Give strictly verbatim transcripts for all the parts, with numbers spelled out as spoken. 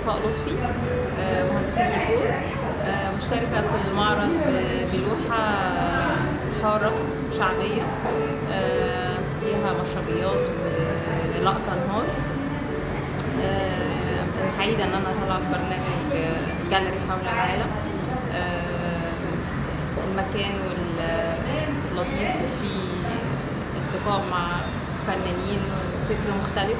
صفاء لطفي، مهندسة ديكور، مشتركة في المعرض بلوحة حارة شعبية فيها مشربيات ولقطة نهار. سعيدة إن أنا طالعة في برنامج جاليري حول العالم. المكان واللطيف وفيه التقاء مع فنانين وفكر مختلف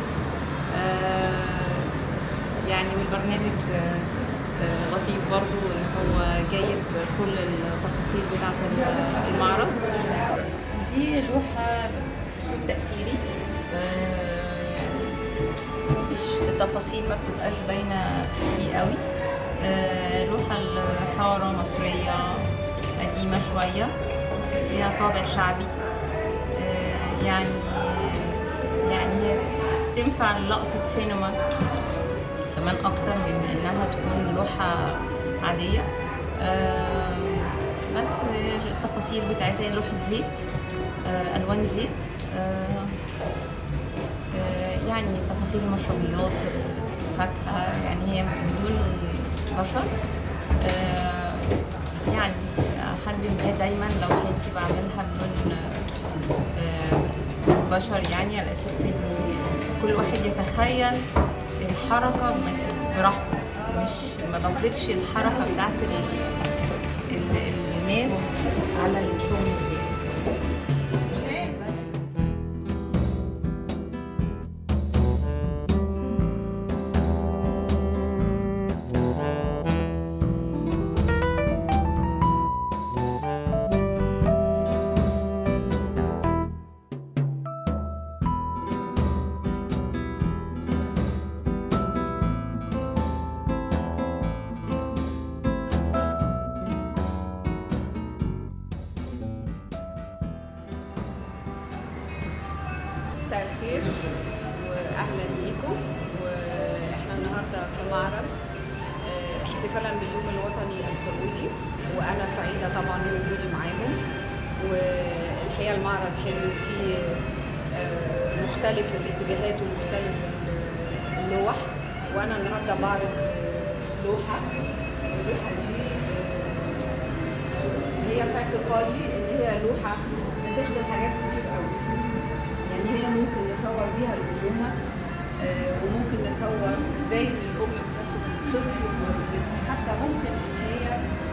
يعني، والبرنامج لطيف برضو إن هو جايب كل التفاصيل بتاعة المعرض. دي لوحة أسلوب تأثيري، يعني مش التفاصيل ما بتبقاش باينة فيه قوي. لوحة الحارة مصرية قديمة شوية، ليها طابع شعبي، يعني يعني هي تنفع لقطة سينما كمان أكتر من إنها تكون لوحة عادية. بس التفاصيل بتاعتها لوحة زيت، ألوان زيت، يعني تفاصيل المشربيات، فاكهة، يعني هي بدون بشر. يعني حد ما دايما لو حياتي بعملها بدون بشر، يعني على اساس ان كل واحد يتخيل الحركه براحته، مش ما بفرضش الحركه بتاعت ال ال الناس على الشغل بتاعي. مساء الخير واهلا بيكم. واحنا النهارده في معرض احتفالا باليوم الوطني السعودي، وانا سعيده طبعا بوجودي معاهم. والحقيقه المعرض حلو، فيه مختلف الاتجاهات ومختلف اللوح، وانا النهارده بعرض لوحه. اللوحه دي هي في اعتقادي ان هي لوحه بتخدم حاجات كتير قوي. يعني هي ممكن نصور بيها الأمومة، آه وممكن نصور ازاي ان الأم بتاخد الطفل، حتى ممكن ان هي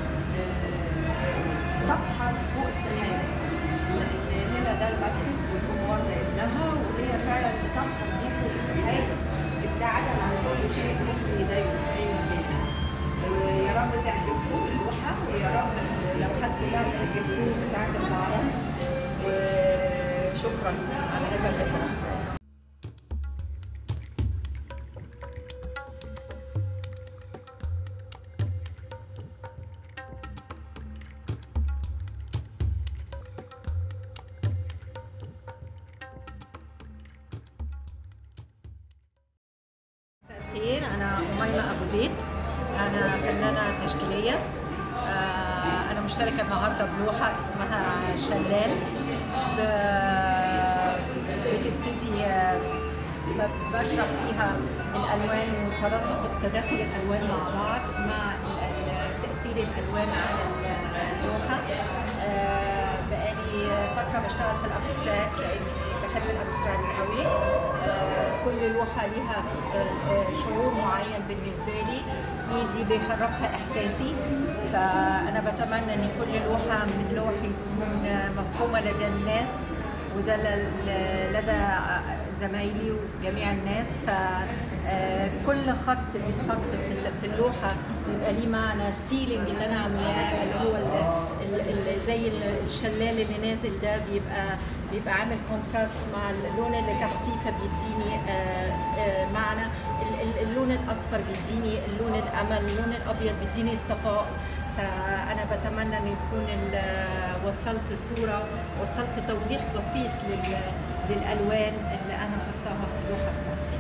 آه تبحر فوق السحاب، لأن هنا ده المركب والأم واخدة ابنها وهي فعلا بتبحر بيه فوق السحاب ابتعادا عن كل شيء ممكن يضايقه في أي مكان. ويا رب تعجبكم اللوحة، ويا رب اللوحات كلها تعجبكم بتاعت المعرض. وشكرا على هذا اللقاء. خير، أنا أميمة أبو زيد، أنا فنانة تشكيلية. أنا مشتركة النهاردة بلوحة اسمها شلال، بتبتدي بشرح فيها الألوان وتناسق تداخل الألوان مع بعض مع تأثير الألوان على اللوحة. بقالي فترة بشتغل في الأبستراكت لأني بحب الأبستراكت قوي. كل لوحة ليها شعور معين بالنسبة لي، ايدي بيحركها احساسي. فانا بتمنى ان كل لوحة من لوحي تكون مفهومة لدى الناس وده لدى زمايلي وجميع الناس. فكل خط بيتحط في اللوحة بيبقى ليه معنى. السيلينج اللي انا عاملاه اللي هو زي الشلال اللي نازل ده بيبقى بيبقى عامل كونتراست مع اللون اللي تحتيه، فبيديني معنى. اللون الاصفر بيديني اللون الامل، اللون الابيض بيديني الصفاء. فانا بتمنى ان يكون وصلت صوره، وصلت توضيح بسيط للالوان اللي انا حطاها في اللوحه بتاعتي.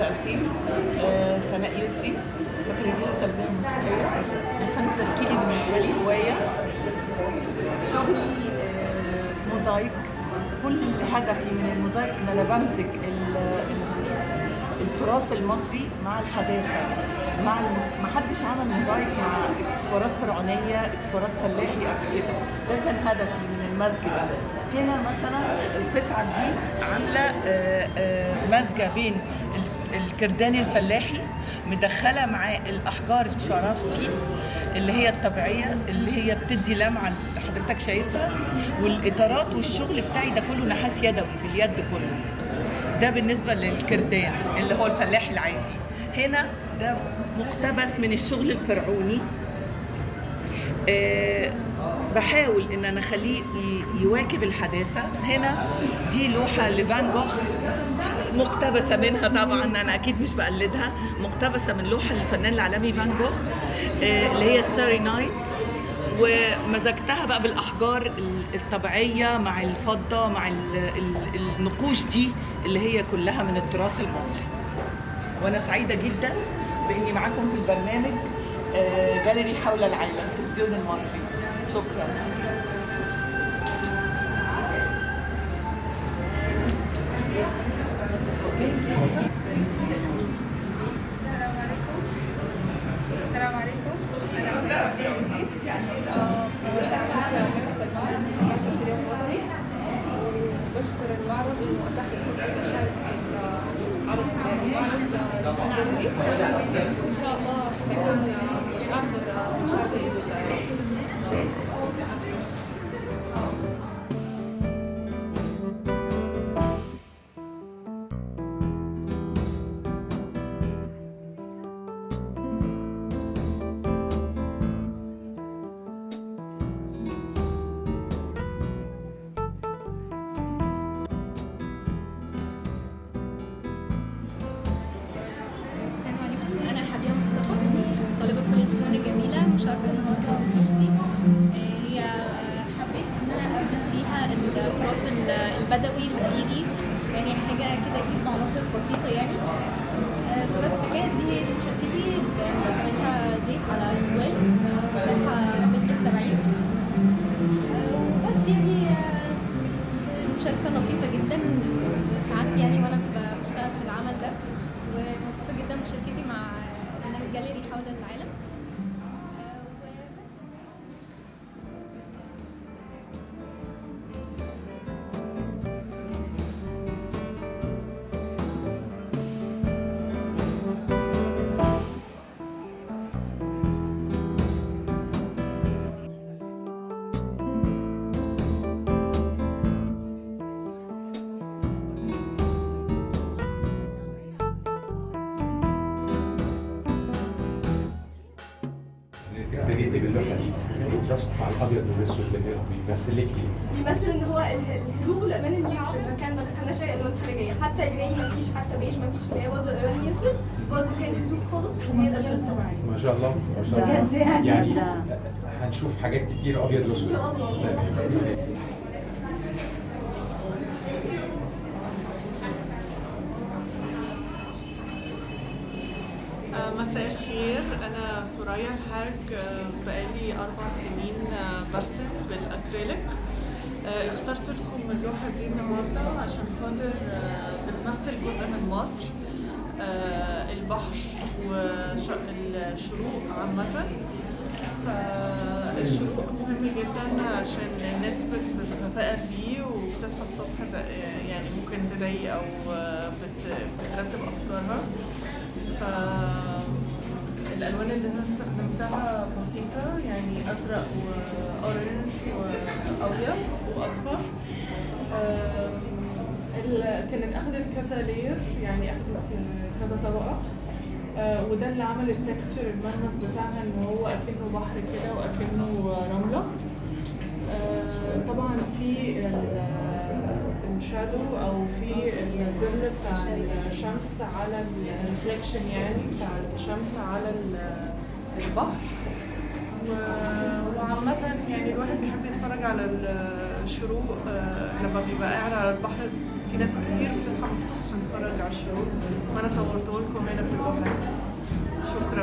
مساء الخير. آه سناء يسري، بكالوريوس التربيه الموسيقيه. الفن التشكيلي بالنسبه لي هوايه، شغلي آه موزايك. كل هدفي من الموزايك ان انا بمسك التراث المصري مع الحداثه، مع ما حدش عمل موزايك مع اكسسوارات فرعونيه، اكسسوارات فلاحي قبل كده. ده كان هدفي من المزج ده. هنا مثلا القطعه دي عامله مزجه بين الكردان الفلاحي، مدخله معاه الاحجار الشارفسكي اللي هي الطبيعيه اللي هي بتدي لمعه اللي حضرتك شايفها، والاطارات والشغل بتاعي ده كله نحاس يدوي باليد كله. ده بالنسبه للكردان اللي هو الفلاحي العادي. هنا ده مقتبس من الشغل الفرعوني. أه بحاول ان انا اخليه يواكب الحداثه. هنا دي لوحه لفان جوخ مقتبسه منها، طبعا انا اكيد مش بقلدها، مقتبسه من لوحه للفنان العالمي فان جوخ أه اللي هي ستاري نايت، ومزجتها بقى بالاحجار الطبيعيه مع الفضه مع النقوش دي اللي هي كلها من التراث المصري. وانا سعيده جدا باني معاكم في البرنامج جاليري حول العالم التلفزيون المصري. شكرا. السلام عليكم. انا كنت ماسك اليوم الوطني، وبشكر المعرض انه اتاح لي فرصه اني اشارك في عرض المعرض الاسكندراني. ان شاء الله حيكون مش اخر مشاركه لي. مشاركة النهارده بأختي. هي حبيت إن أنا أبرز فيها التراث البدوي الخليجي، يعني حاجة كده فيه عناصر بسيطة يعني. بس فكانت دي هي دي مشاركتي، خامتها زيت على توال، مساحة متر في سبعين. بس يعني المشاركة لطيفة جدا، سعدت يعني وأنا بشتغل في العمل ده، ومبسوطة جدا بمشاركتي مع برنامج جاليري حول العالم. اتفاجئتي باللوحه دي الرسم على الابيض والاسود اللي بيمثل لك ايه؟ بيمثل ان هو الهدوء والالوان النيوترال في المكان، ما دخلناش اي الوان خارجيه، حتى الجراي ما فيش، حتى بيج ما فيش، اللي هي برضه الالوان النيوترال، برضه كان هدوء خالص، وهي الاشياء الطبيعيه. ما شاء الله ما شاء الله. يعني هنشوف حاجات كتير ابيض واسود ان شاء الله. مساء الخير، أنا سوريا الحاج، بقالي أربع سنين برسم بالأكريليك. اخترت لكم اللوحة دي النهاردة عشان خاطر بتمثل جزء من مصر، البحر والشروق عامة. فالشروق مهم جدا عشان الناس بتتفائل بيه وبتصحى الصبح يعني ممكن تضايق أو بترتب أفكارها. فالألوان اللي أنا استخدمتها بسيطة، يعني أزرق وأورنج وأبيض وأصفر. كانت أخذت كذا لير، يعني أخذت كذا طبقة، وده اللي عمل التكستشر الملمس بتاعها إن هو أكنه بحر كده وأكنه رملة. طبعا في الشادو او في الظل بتاع الشمس على الريفلكشن، يعني بتاع الشمس على البحر. وعامة يعني الواحد بيحب يتفرج على الشروق لما بيبقى قاعد على البحر في ناس كتير بتصحى مخصوص عشان تتفرج على الشروق، وانا صورته لكم هنا في اللوحه دي. شكرا.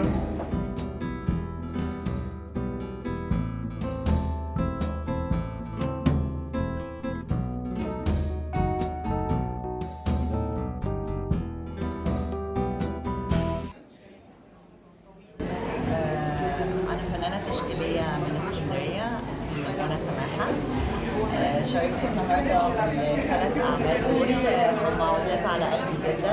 شاركت النهارده بثلاث اعمال دول هم عزاز على قلبي جدا،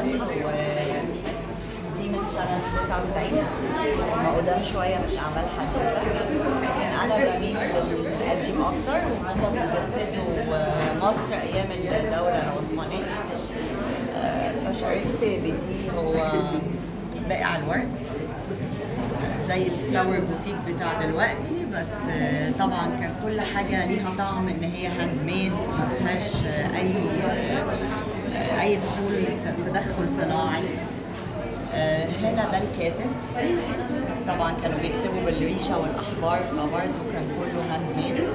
ودي من سنه تسعة وتسعين، هم قدام شويه مش اعمال حديثه، لكن انا بميل للقديم اكتر، وهم بيجسدوا مصر ايام الدوله العثمانيه. فشاركت بدي هو بائع الورد زي الفلاور بوتيك بتاع دلوقتي، بس طبعا كان كل حاجه ليها طعم ان هي هاند ميد، ما فيهاش اي اي دخول تدخل صناعي. هنا ده الكاتب، طبعا كانوا بيكتبوا بالريشه والاحبار، فبرضه كان كله هاند ميد.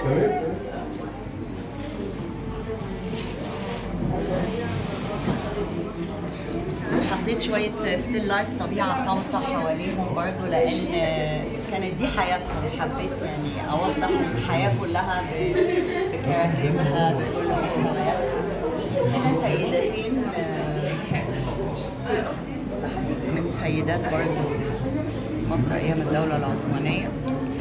حطيت شوية ستيل لايف طبيعة صامتة حواليهم برضو، لأن كانت دي حياتهم. حبيت يعني أوضح الحياة كلها بكراكتها بكل محتوياتها. هنا سيدتين من سيدات برضو مصر أيام الدولة العثمانية.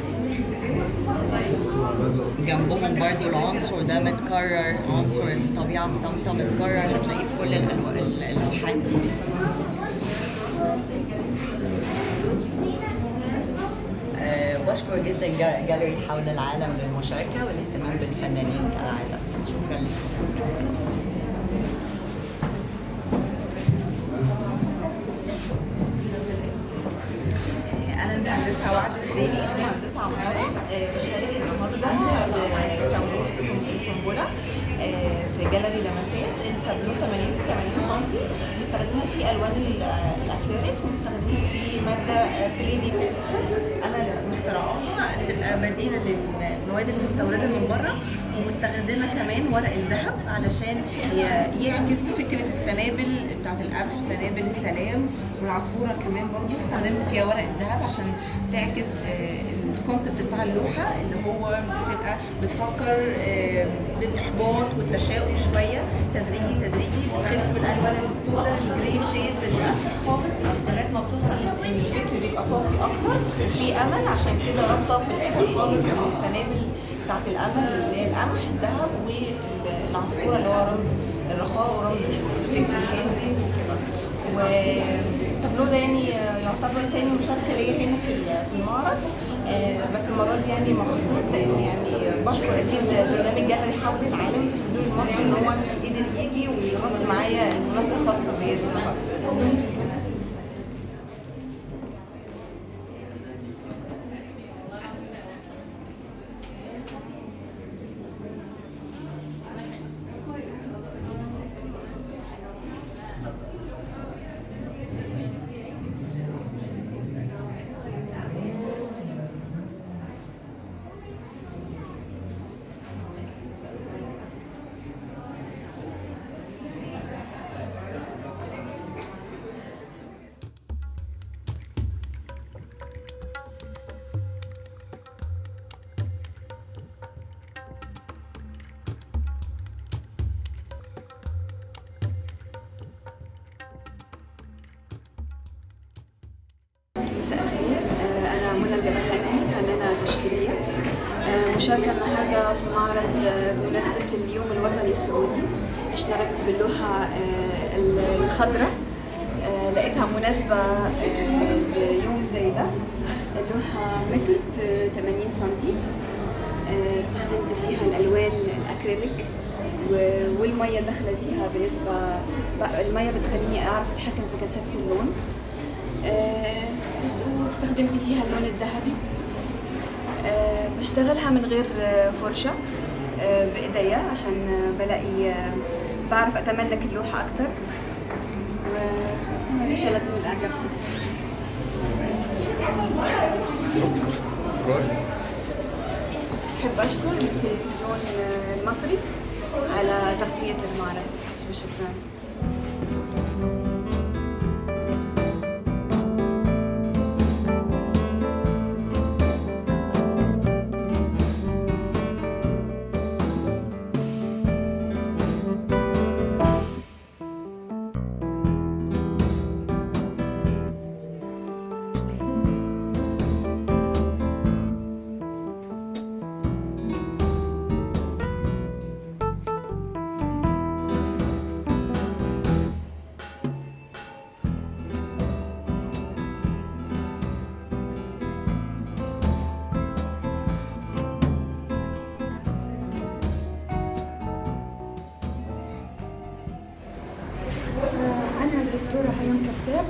جنبهم برضو العنصر ده متكرر، عنصر الطبيعة الصامتة متكرر، هتلاقيه في كل اللوحات دي. أه بشكر جدا جاليري حول العالم للمشاركة والاهتمام بالفنانين كالعادة. شكرا لكم. أنا المهندسة وعد الزيني، مهندسة عمارة. بشارك النهارده بتابلو السنبلة في جاليري لمسات. التابلو ثمانين في ثمانين سم، مستخدمة فيه ألوان الأكريليك، ومستخدمة فيه مادة ثري دي تكستشر أنا مخترعاها تبقى بديلة للمواد المستوردة من بره، ومستخدمة كمان ورق الذهب علشان يعكس فكرة السنابل بتاعت القمح، سنابل السلام، والعصفورة كمان برضو استخدمت فيها ورق الذهب عشان تعكس الكونسبت بتاع اللوحة، اللي هو بتبقى بتفكر بالإحباط والتشاؤم شوية، تدريجي تدريجي بتخف بالألوان السوداء، الجري شيدز اللي أفتح خالص، لغاية ما بتوصل إن الفكر بيبقى صافي أكتر، في أمل. عشان كده رابطة في الآخر خالص السنابل بتاعت الأمل اللي هي القمح، الذهب، والعصفورة اللي هو رمز الرخاء ورمز الفكر الهادي وكده. والتابلو ده يعني يعتبر تاني مشاركة ليا هنا في في المعرض، بس المرة دي يعني مخصوص، لأن يعني بشكر أكيد برنامج جاليري حول العالم التلفزيون المصري إن هو قدر يجي ويغطي معايا المناسبة الخاصة بيا دي النهارده. مساء الخير، أنا منى الجبخاني، فنانة تشكيلية. مشاركة النهاردة في معرض بمناسبة اليوم الوطني السعودي. اشتركت باللوحة الخضراء، لقيتها مناسبة ليوم زي ده. اللوحة متر في ثمانين سنتي، استخدمت فيها الألوان الأكريليك والمية داخلة فيها بنسبة، المية بتخليني أعرف أتحكم في كثافة اللون. واستخدمت فيها اللون الذهبي. أه بشتغلها من غير فرشة، أه بإيديا، عشان بلاقي أه بعرف أتملك اللوحة أكتر. وإن شاء الله تكون أعجبكم. أحب أشكر التلفزيون المصري على تغطية المعرض. وشكرا. أنا الدكتورة هيام كساب،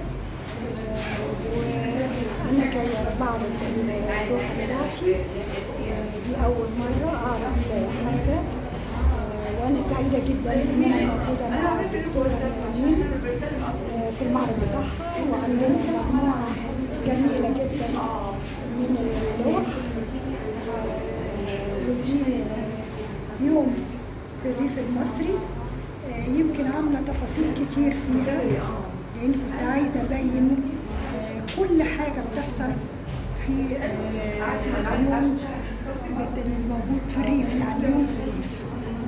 وأنا جاية بعرض اللوحة بتاعتي. دي أول مرة أعرض حاجة، وأنا سعيدة جدا إن أنا موجودة مع الدكتورة نسرين في المعرض بتاعها، وعندنا مجموعة جميلة جدا من اللوح. وفي يوم في الريف المصري يمكن عاملة تفاصيل كتير فيها، لأن كنت عايزة أبين كل حاجة بتحصل في اليوم الموجود في الريف، يعني يوم في الريف.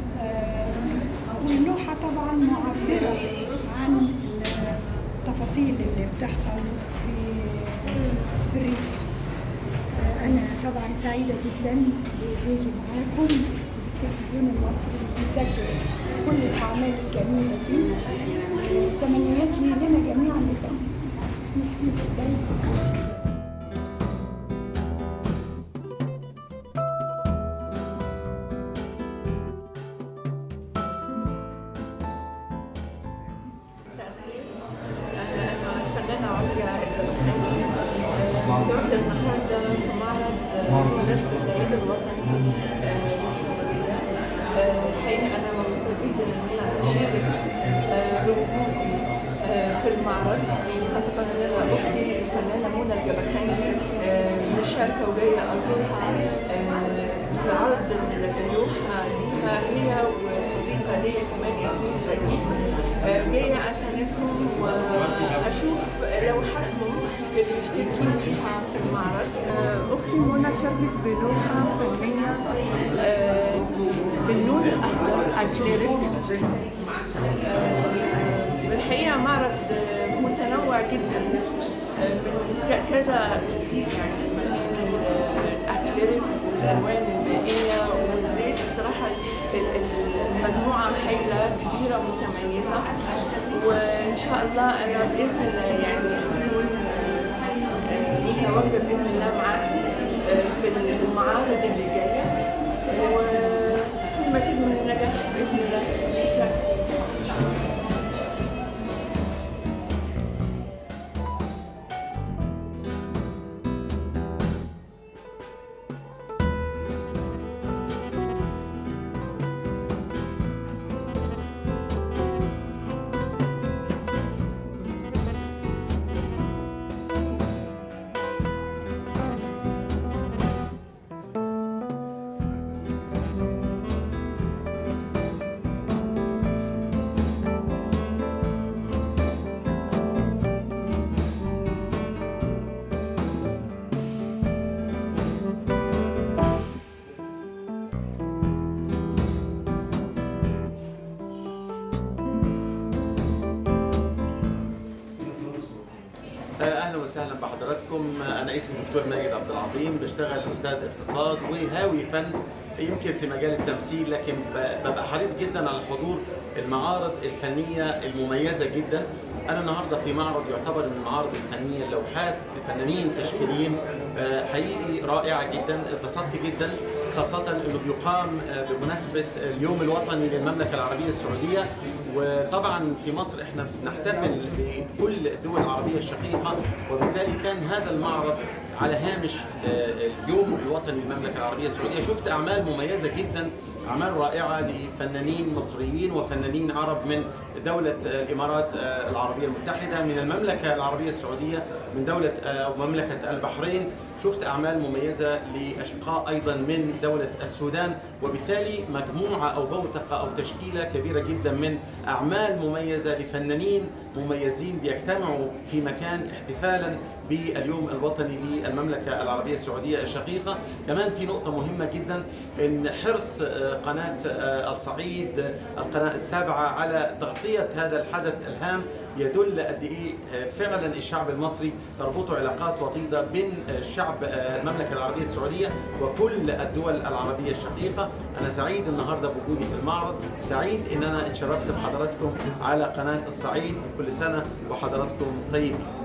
واللوحة طبعا معبرة عن التفاصيل اللي بتحصل في في الريف. أنا طبعا سعيدة جدا بوجودي معاكم بالتلفزيون المصري بيسجل كل الأعمال الجميلة دي. تمنياتي لنا جميعا بالتوفيق. ميرسي جدا. الفنانة عليا الجبخاني متواجدة النهارده في معرض بمناسبة العيد الوطني للسعودية. الحقيقة أنا مبسوطة جدا إن أنا أشارك بوجودي في المعرض، خاصة إن أنا أختي الفنانة منى الجبخاني مشاركة وجاية أزورها في عرض اللوحة ليها هي وصديقة ليا كمان ياسمين زكي. جاية أساندهم وأشوف لوحاتهم اللي بيشتركوا فيها في المعرض. أختي منى شاركت بلوحة فنية باللون الأخضر أكليريك. الحقيقة معرض متنوع جدا من كذا ستيل، يعني من الأكليريك والألوان المائية والزيت. بصراحة المجموعة هايلة كبيرة متميزة، وإن شاء الله أنا بإذن الله يعني هكون متواجدة بإذن الله معاكم في المعارض اللي جاية، ومزيد من النجاح بإذن الله. اهلا وسهلا بحضراتكم. انا اسمي الدكتور ماجد عبد العظيم، بشتغل استاذ اقتصاد وهاوي فن يمكن في مجال التمثيل، لكن ببقى حريص جدا على حضور المعارض الفنيه المميزه جدا. انا النهارده في معرض يعتبر من المعارض الفنيه لوحات لفنانين تشكيليين حقيقي رائعه جدا. اتبسطت جدا خاصه انه بيقام بمناسبه اليوم الوطني للمملكه العربيه السعوديه، وطبعا في مصر احنا بنحتفل بكل الدول العربيه الشقيقه، وبالتالي كان هذا المعرض على هامش اليوم الوطني للمملكه العربيه السعوديه. شفت اعمال مميزه جدا، اعمال رائعه لفنانين مصريين وفنانين عرب من دوله الامارات العربيه المتحده، من المملكه العربيه السعوديه، من دوله ومملكه البحرين. شفت اعمال مميزه لاشقاء ايضا من دوله السودان، وبالتالي مجموعه او بوتقه او تشكيله كبيره جدا من اعمال مميزه لفنانين مميزين بيجتمعوا في مكان احتفالا باليوم الوطني للمملكه العربيه السعوديه الشقيقه. كمان في نقطه مهمه جدا، ان حرص قناه الصعيد القناه السابعه على تغطيه هذا الحدث الهام يدل قد ايه فعلا الشعب المصري تربطه علاقات وطيده بين الشعب المملكه العربيه السعوديه وكل الدول العربيه الشقيقه. انا سعيد النهارده بوجودي في المعرض، سعيد ان انا اتشرفت بحضراتكم على قناه الصعيد. كل سنه وحضراتكم طيبين.